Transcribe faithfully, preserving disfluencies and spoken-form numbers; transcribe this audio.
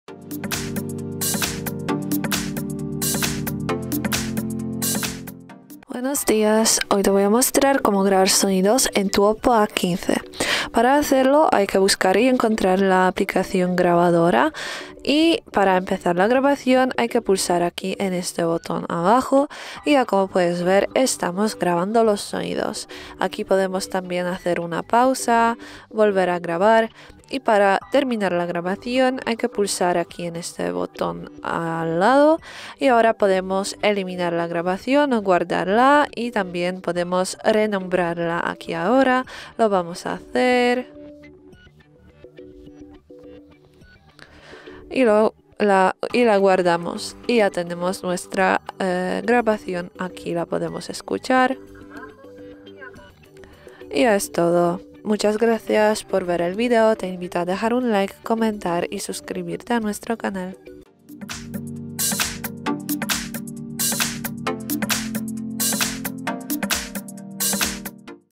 Buenos días, hoy te voy a mostrar cómo grabar sonidos en tu Oppo A quince. Para hacerlo hay que buscar y encontrar la aplicación grabadora y para empezar la grabación hay que pulsar aquí en este botón abajo y ya como puedes ver estamos grabando los sonidos. Aquí podemos también hacer una pausa, volver a grabar. Y para terminar la grabación hay que pulsar aquí en este botón al lado y ahora podemos eliminar la grabación o guardarla y también podemos renombrarla aquí ahora. Lo vamos a hacer y, lo, la, y la guardamos y ya tenemos nuestra eh, grabación. Aquí la podemos escuchar y ya es todo. Muchas gracias por ver el video, te invito a dejar un like, comentar y suscribirte a nuestro canal.